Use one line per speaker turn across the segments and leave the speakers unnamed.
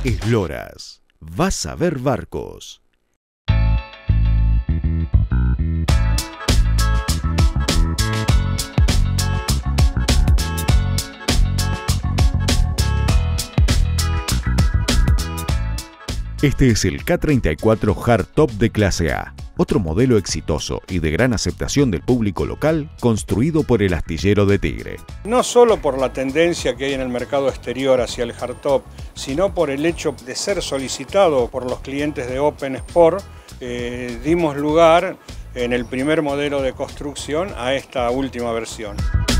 Esloras. Vas a ver barcos. Este es el K34 Hardtop de clase A, otro modelo exitoso y de gran aceptación del público local, construido por el astillero de Tigre.
No solo por la tendencia que hay en el mercado exterior hacia el hardtop, sino por el hecho de ser solicitado por los clientes de Open Sport, dimos lugar en el primer modelo de construcción a esta última versión.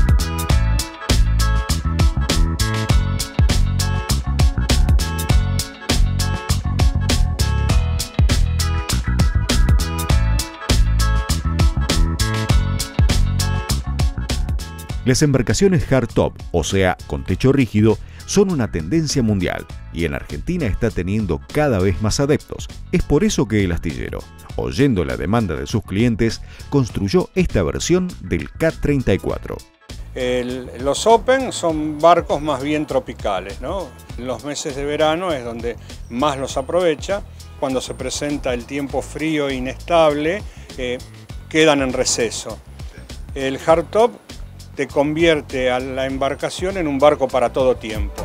Las embarcaciones hardtop, o sea, con techo rígido, son una tendencia mundial y en Argentina está teniendo cada vez más adeptos. Es por eso que el astillero, oyendo la demanda de sus clientes, construyó esta versión del K34.
Los Open son barcos más bien tropicales, ¿no? En los meses de verano es donde más los aprovecha. Cuando se presenta el tiempo frío e inestable, quedan en receso. El hardtop te convierte a la embarcación en un barco para todo tiempo.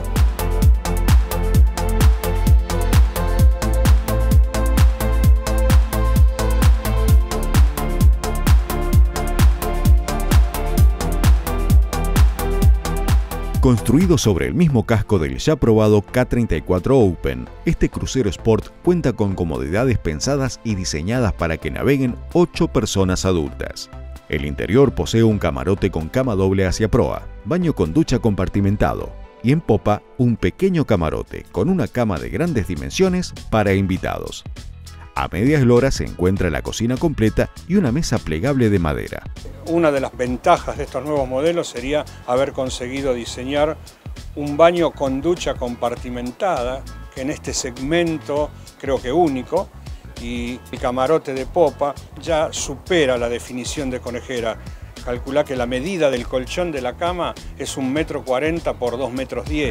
Construido sobre el mismo casco del ya probado K34 Open, este crucero Sport cuenta con comodidades pensadas y diseñadas para que naveguen 8 personas adultas. El interior posee un camarote con cama doble hacia proa, baño con ducha compartimentado y en popa un pequeño camarote con una cama de grandes dimensiones para invitados. A media eslora se encuentra la cocina completa y una mesa plegable de madera.
Una de las ventajas de estos nuevos modelos sería haber conseguido diseñar un baño con ducha compartimentada, que en este segmento creo que único, y el camarote de popa ya supera la definición de conejera. Calcula que la medida del colchón de la cama es 1,40 m por 2,10 m.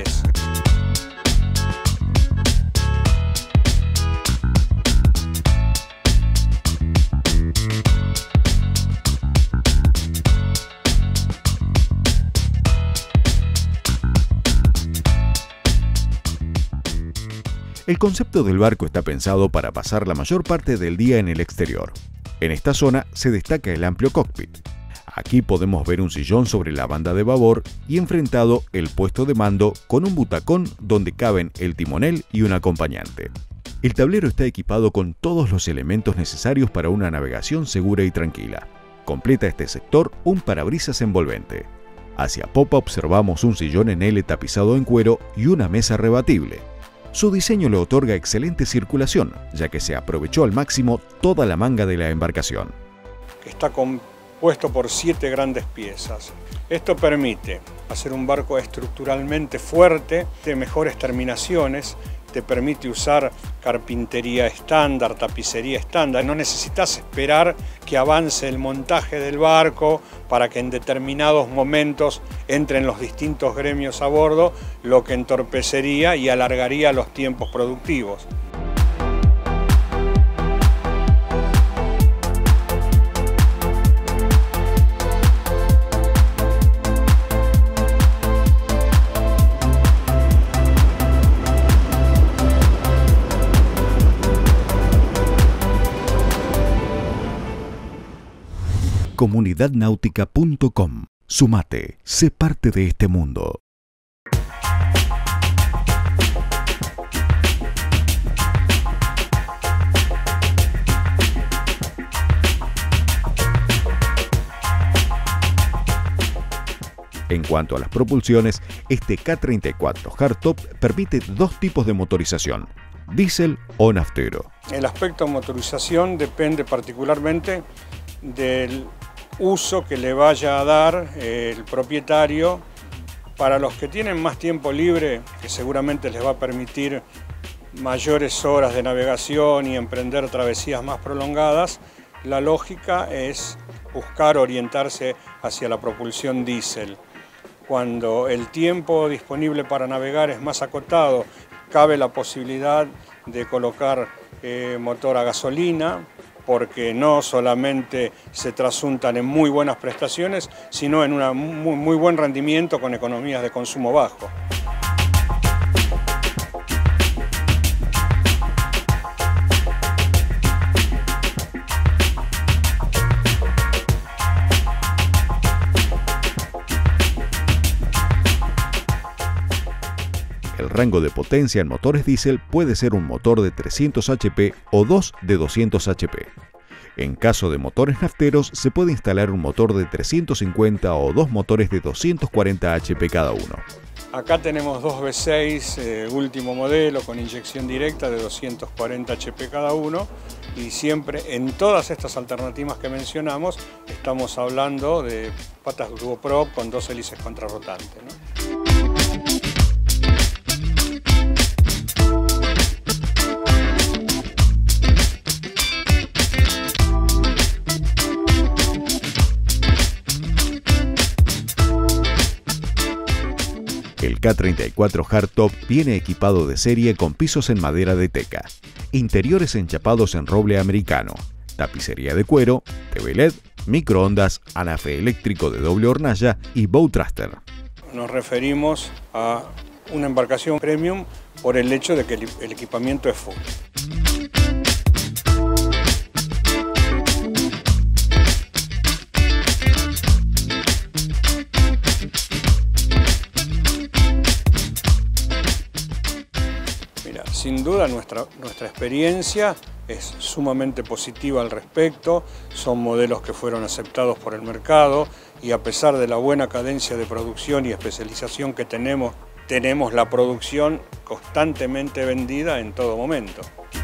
El concepto del barco está pensado para pasar la mayor parte del día en el exterior. En esta zona se destaca el amplio cockpit. Aquí podemos ver un sillón sobre la banda de babor y enfrentado el puesto de mando con un butacón donde caben el timonel y un acompañante. El tablero está equipado con todos los elementos necesarios para una navegación segura y tranquila. Completa este sector un parabrisas envolvente. Hacia popa observamos un sillón en L tapizado en cuero y una mesa rebatible. Su diseño le otorga excelente circulación, ya que se aprovechó al máximo toda la manga de la embarcación.
Está compuesto por 7 grandes piezas. Esto permite hacer un barco estructuralmente fuerte, de mejores terminaciones, te permite usar carpintería estándar, tapicería estándar. No necesitas esperar que avance el montaje del barco para que en determinados momentos entren los distintos gremios a bordo, lo que entorpecería y alargaría los tiempos productivos.
Comunidadnáutica.com. Sumate, sé parte de este mundo. En cuanto a las propulsiones, este K34 Hardtop permite 2 tipos de motorización, diésel o naftero.
El aspecto de motorización depende particularmente del uso que le vaya a dar el propietario. Para los que tienen más tiempo libre, que seguramente les va a permitir mayores horas de navegación y emprender travesías más prolongadas, la lógica es buscar orientarse hacia la propulsión diésel. Cuando el tiempo disponible para navegar es más acotado, Cabe la posibilidad de colocar motor a gasolina, porque no solamente se trasuntan en muy buenas prestaciones, sino en un muy buen rendimiento con economías de consumo bajo.
El rango de potencia en motores diésel puede ser un motor de 300 HP o dos de 200 HP. En caso de motores nafteros, se puede instalar un motor de 350 o dos motores de 240 HP cada uno.
Acá tenemos dos V6 último modelo con inyección directa de 240 HP cada uno, y siempre en todas estas alternativas que mencionamos estamos hablando de patas duoprop con dos hélices contrarrotantes, ¿no?
El K34 Hardtop viene equipado de serie con pisos en madera de teca, interiores enchapados en roble americano, tapicería de cuero, TV LED, microondas, anafe eléctrico de doble hornalla y bow thruster.
Nos referimos a una embarcación premium por el hecho de que el equipamiento es full. Sin duda nuestra experiencia es sumamente positiva al respecto, son modelos que fueron aceptados por el mercado y a pesar de la buena cadencia de producción y especialización que tenemos la producción constantemente vendida en todo momento.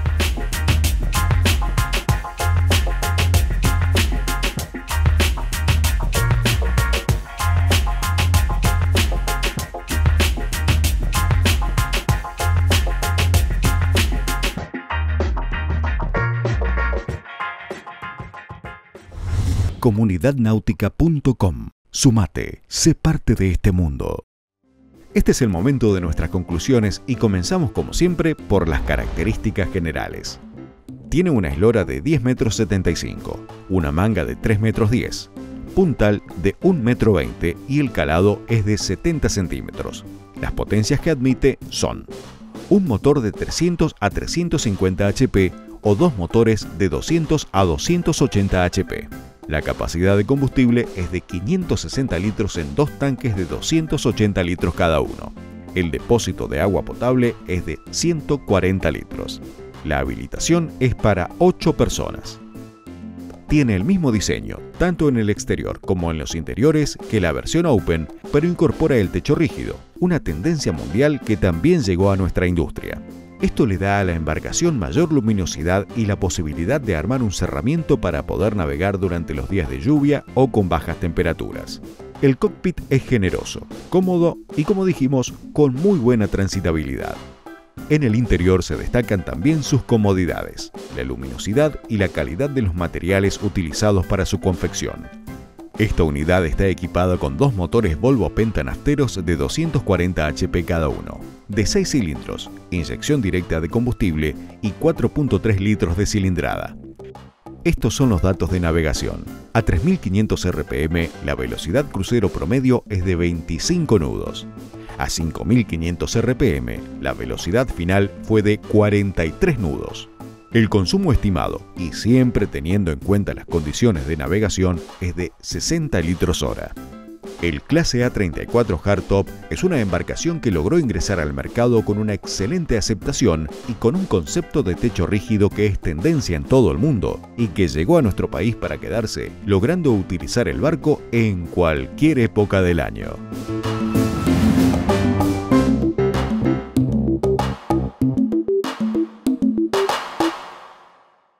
Comunidadnautica.com. Sumate, sé parte de este mundo. Este es el momento de nuestras conclusiones y comenzamos como siempre por las características generales. Tiene una eslora de 10,75 m, una manga de 3,10 m, puntal de 1,20 m y el calado es de 70 centímetros. Las potencias que admite son un motor de 300 a 350 HP o dos motores de 200 a 280 HP. La capacidad de combustible es de 560 litros en dos tanques de 280 litros cada uno. El depósito de agua potable es de 140 litros. La habilitación es para 8 personas. Tiene el mismo diseño, tanto en el exterior como en los interiores, que la versión Open, pero incorpora el techo rígido, una tendencia mundial que también llegó a nuestra industria. Esto le da a la embarcación mayor luminosidad y la posibilidad de armar un cerramiento para poder navegar durante los días de lluvia o con bajas temperaturas. El cockpit es generoso, cómodo y, como dijimos, con muy buena transitabilidad. En el interior se destacan también sus comodidades, la luminosidad y la calidad de los materiales utilizados para su confección. Esta unidad está equipada con dos motores Volvo Penta nafteros de 240 HP cada uno, de 6 cilindros, inyección directa de combustible y 4.3 litros de cilindrada. Estos son los datos de navegación. A 3.500 RPM, la velocidad crucero promedio es de 25 nudos. A 5.500 RPM, la velocidad final fue de 43 nudos. El consumo estimado, y siempre teniendo en cuenta las condiciones de navegación, es de 60 litros hora. El Clase A34 Hardtop es una embarcación que logró ingresar al mercado con una excelente aceptación y con un concepto de techo rígido que es tendencia en todo el mundo y que llegó a nuestro país para quedarse, logrando utilizar el barco en cualquier época del año.